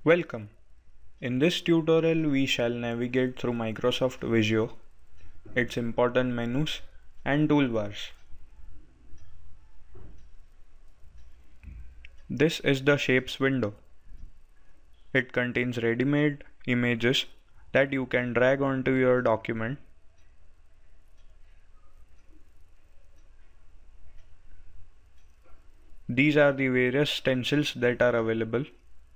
Welcome. In this tutorial we shall navigate through Microsoft Visio, its important menus and toolbars. This is the Shapes window. It contains ready-made images that you can drag onto your document. These are the various stencils that are available.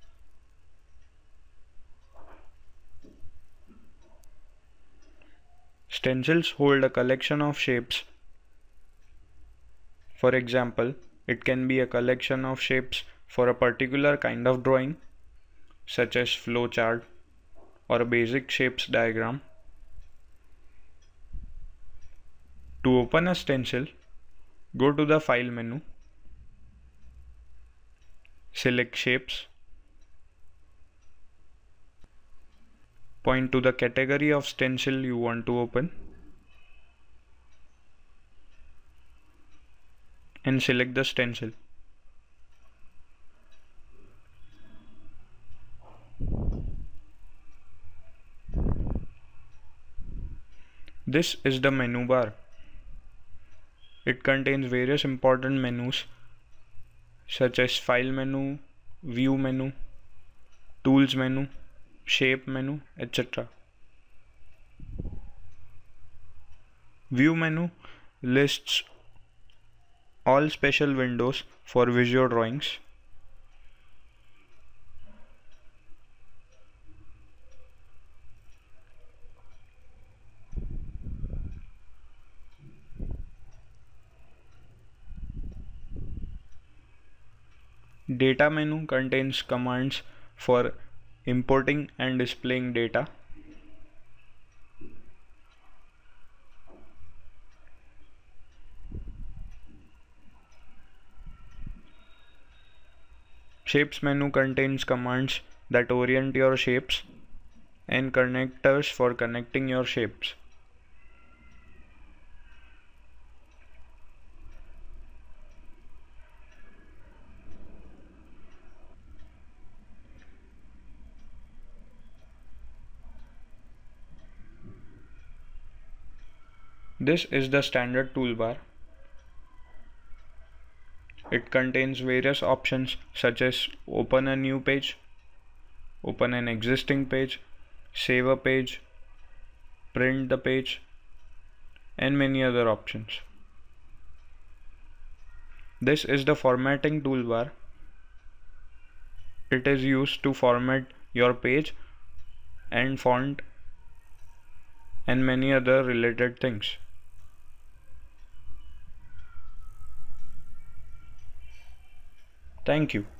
Stencils hold a collection of shapes. For example, it can be a collection of shapes for a particular kind of drawing, such as flowchart or a basic shapes diagram. To open a stencil, go to the File menu, select Shapes, point to the category of stencil you want to open, and select the stencil. This is the menu bar. It contains various important menus such as File menu, View menu, Tools menu, Shape menu, etc. View menu lists all special windows for Visio drawings. Data menu contains commands for importing and displaying data. Shapes menu contains commands that orient your shapes and connectors for connecting your shapes. This is the standard toolbar. It contains various options such as open a new page, open an existing page, save a page, print the page, and many other options. This is the formatting toolbar. It is used to format your page and font and many other related things. Thank you.